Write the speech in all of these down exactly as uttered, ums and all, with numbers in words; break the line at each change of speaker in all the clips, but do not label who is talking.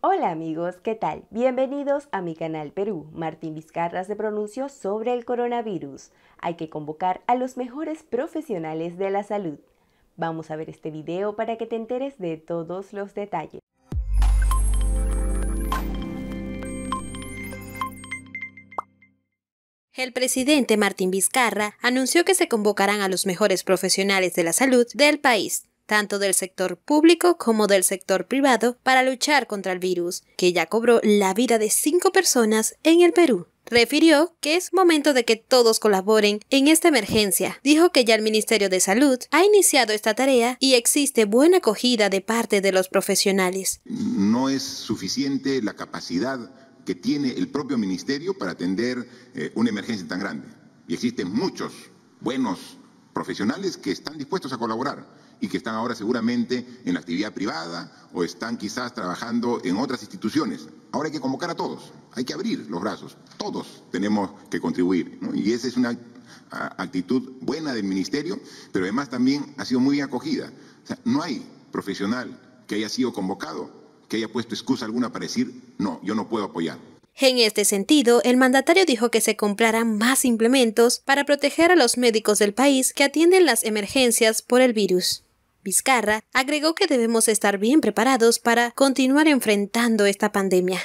Hola amigos, ¿qué tal? Bienvenidos a mi canal Perú. Martín Vizcarra se pronunció sobre el coronavirus. Hay que convocar a los mejores profesionales de la salud. Vamos a ver este video para que te enteres de todos los detalles.
El presidente Martín Vizcarra anunció que se convocarán a los mejores profesionales de la salud del país, tanto del sector público como del sector privado, para luchar contra el virus, que ya cobró la vida de cinco personas en el Perú. Refirió que es momento de que todos colaboren en esta emergencia. Dijo que ya el Ministerio de Salud ha iniciado esta tarea y existe buena acogida de parte de los profesionales.
No es suficiente la capacidad que tiene el propio ministerio para atender eh, una emergencia tan grande. Y existen muchos buenos profesionales que están dispuestos a colaborar y que están ahora seguramente en la actividad privada o están quizás trabajando en otras instituciones. Ahora hay que convocar a todos, hay que abrir los brazos, todos tenemos que contribuir, ¿no? Y esa es una a, actitud buena del ministerio, pero además también ha sido muy bien acogida. O sea, no hay profesional que haya sido convocado que haya puesto excusa alguna para decir, no, yo no puedo apoyar.
En este sentido, el mandatario dijo que se comprarán más implementos para proteger a los médicos del país que atienden las emergencias por el virus. Vizcarra agregó que debemos estar bien preparados para continuar enfrentando esta pandemia.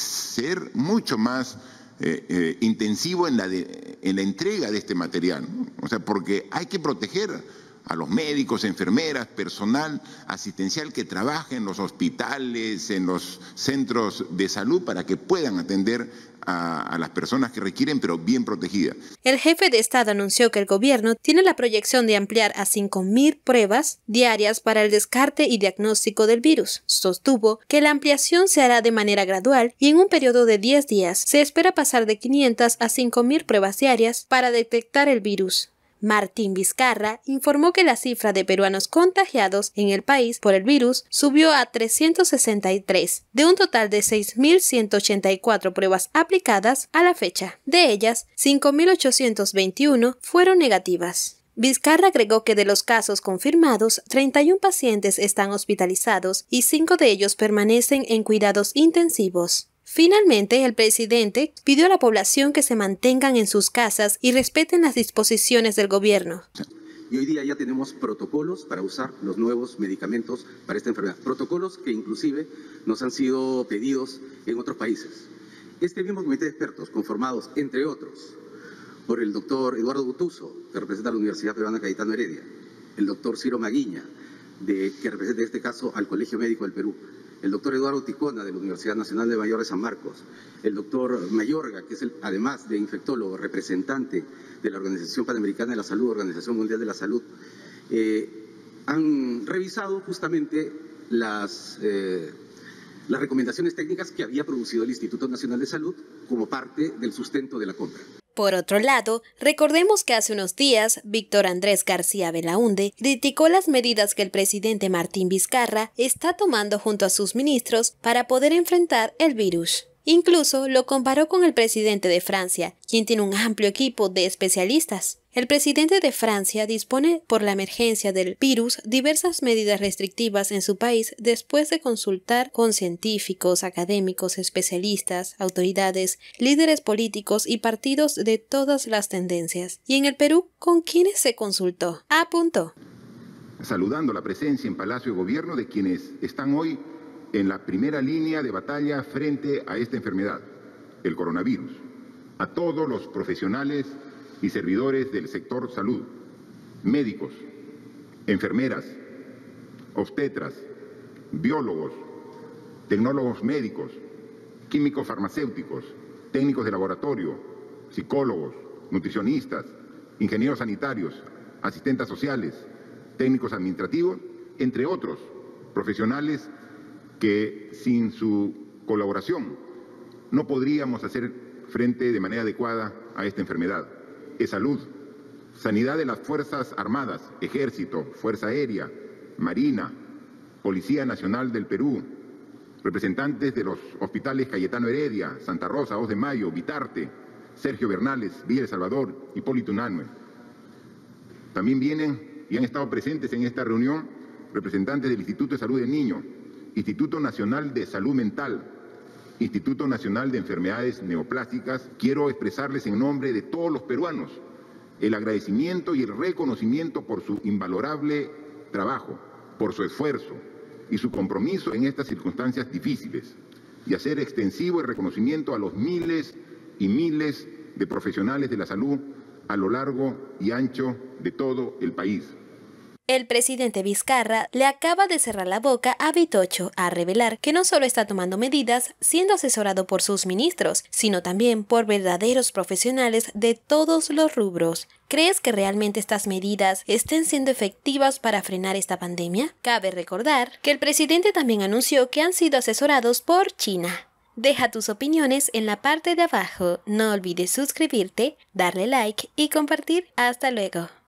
Ser mucho más eh, eh, intensivo en la, de, en la entrega de este material, ¿no? O sea, porque hay que proteger a los médicos, enfermeras, personal asistencial que trabaja en los hospitales, en los centros de salud para que puedan atender a, a las personas que requieren, pero bien protegidas.
El jefe de Estado anunció que el gobierno tiene la proyección de ampliar a cinco mil pruebas diarias para el descarte y diagnóstico del virus. Sostuvo que la ampliación se hará de manera gradual y en un periodo de diez días se espera pasar de quinientas a cinco mil pruebas diarias para detectar el virus. Martín Vizcarra informó que la cifra de peruanos contagiados en el país por el virus subió a trescientos sesenta y tres, de un total de seis mil ciento ochenta y cuatro pruebas aplicadas a la fecha. De ellas, cinco mil ochocientos veintiuno fueron negativas. Vizcarra agregó que de los casos confirmados, treinta y uno pacientes están hospitalizados y cinco de ellos permanecen en cuidados intensivos. Finalmente, el presidente pidió a la población que se mantengan en sus casas y respeten las disposiciones del gobierno.
Y hoy día ya tenemos protocolos para usar los nuevos medicamentos para esta enfermedad. Protocolos que inclusive nos han sido pedidos en otros países. Este mismo comité de expertos, conformados, entre otros, por el doctor Eduardo Guttuso, que representa a la Universidad Peruana Cayetano Heredia, el doctor Ciro Maguiña, de, que representa en este caso al Colegio Médico del Perú, el doctor Eduardo Ticona, de la Universidad Nacional de Mayor de San Marcos, el doctor Mayorga, que es el, además de infectólogo, representante de la Organización Panamericana de la Salud, Organización Mundial de la Salud, eh, han revisado justamente las, eh, las recomendaciones técnicas que había producido el Instituto Nacional de Salud como parte del sustento de la compra.
Por otro lado, recordemos que hace unos días, Víctor Andrés García Belaúnde criticó las medidas que el presidente Martín Vizcarra está tomando junto a sus ministros para poder enfrentar el virus. Incluso lo comparó con el presidente de Francia, quien tiene un amplio equipo de especialistas. El presidente de Francia dispone por la emergencia del virus diversas medidas restrictivas en su país después de consultar con científicos, académicos, especialistas, autoridades, líderes políticos y partidos de todas las tendencias. ¿Y en el Perú con quiénes se consultó? Apuntó.
Saludando la presencia en Palacio de Gobierno de quienes están hoy en la primera línea de batalla frente a esta enfermedad, el coronavirus, a todos los profesionales y servidores del sector salud, médicos, enfermeras, obstetras, biólogos, tecnólogos médicos, químicos farmacéuticos, técnicos de laboratorio, psicólogos, nutricionistas, ingenieros sanitarios, asistentes sociales, técnicos administrativos, entre otros profesionales que sin su colaboración no podríamos hacer frente de manera adecuada a esta enfermedad. Es salud, sanidad de las Fuerzas Armadas, Ejército, Fuerza Aérea, Marina, Policía Nacional del Perú, representantes de los hospitales Cayetano Heredia, Santa Rosa, dos de Mayo, Vitarte, Sergio Bernales, Villa El Salvador, Hipólito Unanue. También vienen y han estado presentes en esta reunión representantes del Instituto de Salud del Niño, Instituto Nacional de Salud Mental, Instituto Nacional de Enfermedades Neoplásicas, quiero expresarles en nombre de todos los peruanos el agradecimiento y el reconocimiento por su invalorable trabajo, por su esfuerzo y su compromiso en estas circunstancias difíciles, y hacer extensivo el reconocimiento a los miles y miles de profesionales de la salud a lo largo y ancho de todo el país.
El presidente Vizcarra le acaba de cerrar la boca a Vitocho a revelar que no solo está tomando medidas siendo asesorado por sus ministros, sino también por verdaderos profesionales de todos los rubros. ¿Crees que realmente estas medidas estén siendo efectivas para frenar esta pandemia? Cabe recordar que el presidente también anunció que han sido asesorados por China. Deja tus opiniones en la parte de abajo. No olvides suscribirte, darle like y compartir. Hasta luego.